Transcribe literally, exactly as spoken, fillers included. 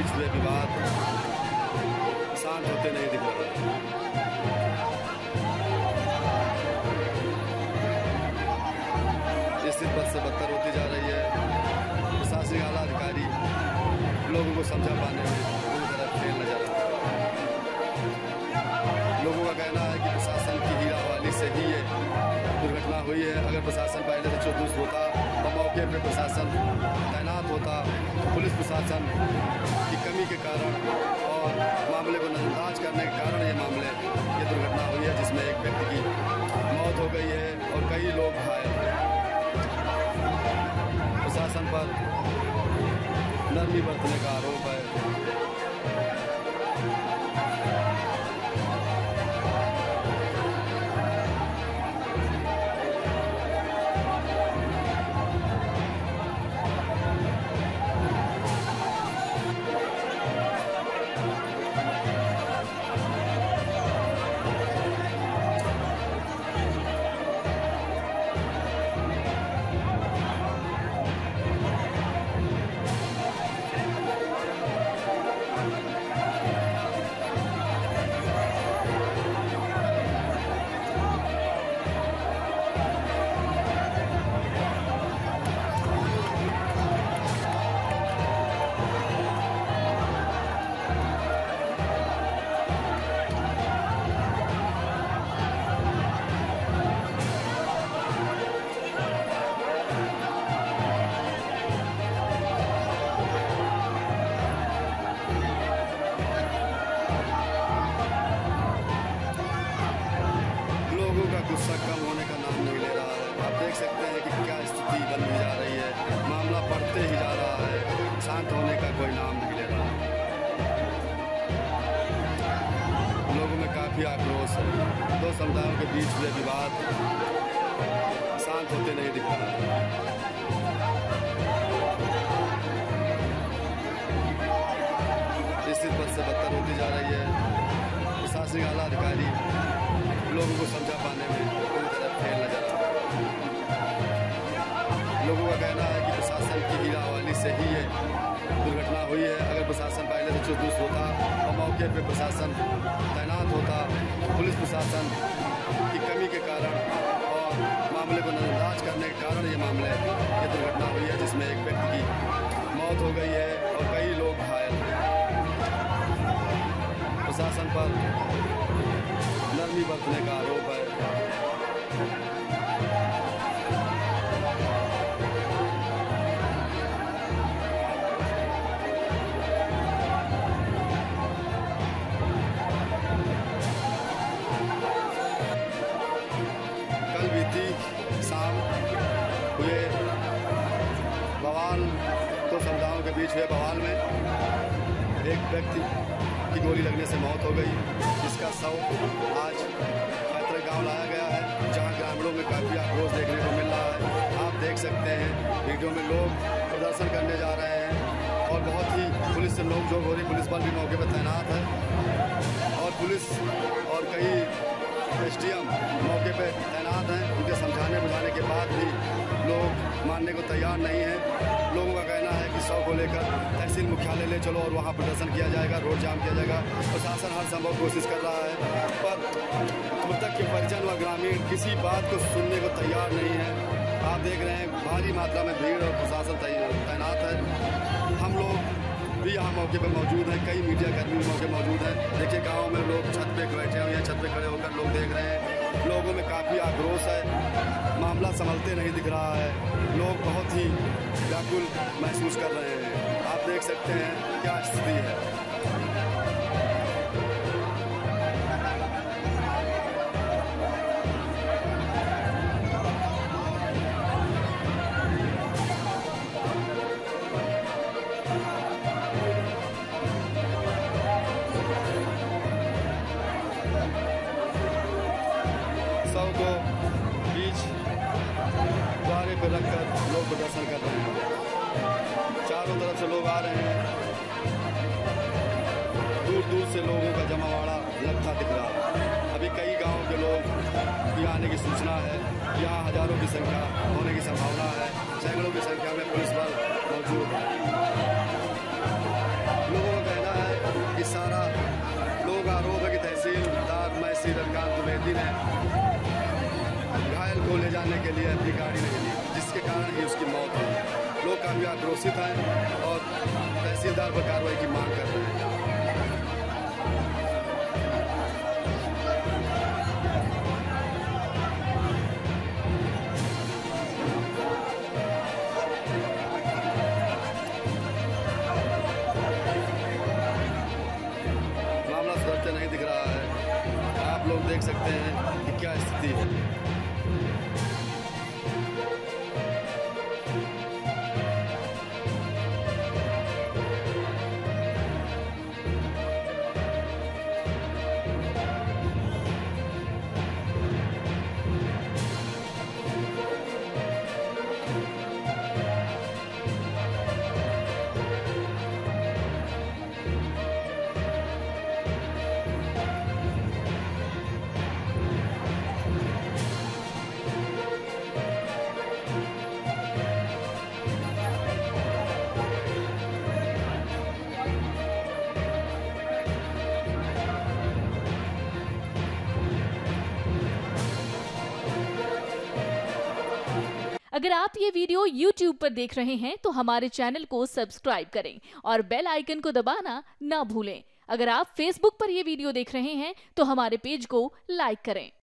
बीच हुए विवाद शांत होते नहीं दिख रहा। स्थिति बद से बदतर होती जा रही है। प्रशासनिक आला अधिकारी लोगों को समझा पाने में पूरी तरह फेल नजर आ रहा है। लोगों का कहना है कि प्रशासन की हीरा हवाली से ही ये दुर्घटना हुई है। अगर प्रशासन पहले से चुस्त होता तो मौके पर प्रशासन तैनात होता, पुलिस प्रशासन की कमी के कारण और मामले को नजरअंदाज करने के कारण ये मामले ये दुर्घटना हुई है, जिसमें एक व्यक्ति की मौत हो गई है और कई लोग घायल हैं। प्रशासन पर नरमी बरतने का आरोप है। गुस्सा कम होने का नाम नहीं ले रहा है। आप देख सकते हैं कि क्या स्थिति बनती जा रही है। मामला बढ़ते ही जा रहा है, शांत होने का कोई नाम नहीं ले रहा है। लोगों में काफी आक्रोश है। दो समुदायों के बीच हुए विवाद शांत होते नहीं दिख रहा है। स्थिति बद से बदतर होती जा रही है। प्रशासनिक आला अधिकारी लोगों को समझा पाने में पूरी तरह फेल नजर आ रहा है। लोगों का कहना है कि प्रशासन की हीरा हवाली से ही ये दुर्घटना हुई है। अगर प्रशासन पहले से चुस्त होता और मौके पर प्रशासन तैनात होता, पुलिस प्रशासन की कमी के कारण और मामले को नजरअंदाज करने के कारण ये मामले ये दुर्घटना हुई है, जिसमें एक व्यक्ति की मौत हो गई है और कई लोग घायल हैं। प्रशासन पर नरमी बरतने का आरोप है। कल बीती शाम हुए बवाल, दो समुदायों के बीच हुए बवाल में एक व्यक्ति की गोली लगने से मौत हो गई, जिसका शव आज पैतृक गांव लाया गया है, जहां ग्रामीणों में काफी आक्रोश देखने को मिल रहा है। आप देख सकते हैं वीडियो में लोग प्रदर्शन करने जा रहे हैं और बहुत ही पुलिस से नोकझोंक हो रही। पुलिस बल भी मौके पर तैनात है और पुलिस और कई एस डी एम मौके पर तैनात हैं। उनके समझाने बुझाने के बाद भी लोग मानने को तैयार नहीं है। लोगों का कहना है कि शव को लेकर तहसील मुख्यालय ले चलो और वहां प्रदर्शन किया जाएगा, रोड जाम किया जाएगा। प्रशासन हर संभव कोशिश कर रहा है, पर मृतक के परिजन व ग्रामीण किसी बात को सुनने को तैयार नहीं है। आप देख रहे हैं भारी मात्रा में भीड़ और प्रशासन तैनात है। हम लोग भी यहाँ मौके पर मौजूद हैं, कई मीडिया कर्मी भी मौके मौजूद हैं। देखिए गाँव में लोग छत पे बैठे हुए हैं, छत पे खड़े होकर लोग देख रहे हैं। लोगों में काफ़ी आक्रोश है, मामला संभलते नहीं दिख रहा है। लोग बहुत ही व्याकुल महसूस कर रहे हैं। आप देख सकते हैं क्या स्थिति है। शव को बीच द्वारे पर रखकर लोग प्रदर्शन कर रहे हैं। चारों तरफ से लोग आ रहे हैं, दूर दूर से लोगों का जमावड़ा लगता दिख रहा है। अभी कई गांव के लोग भी आने की सूचना है। यहाँ हजारों की संख्या होने की संभावना है। सैकड़ों की संख्या में पुलिस बल मौजूद है। लोगों एसआई रविकांत द्विवेदी ने घायल को ले जाने के लिए अपनी गाड़ी नहीं ली, जिसके कारण ही उसकी मौत हुई। लोग काफी आक्रोशित हैं और तहसीलदार पर कार्रवाई की मांग कर रहे हैं। मामला सुधरते नहीं दिख रहा है। आप लोग देख सकते हैं कि क्या स्थिति है। अगर आप ये वीडियो YouTube पर देख रहे हैं तो हमारे चैनल को सब्सक्राइब करें और बेल आइकन को दबाना ना भूलें। अगर आप Facebook पर ये वीडियो देख रहे हैं तो हमारे पेज को लाइक करें।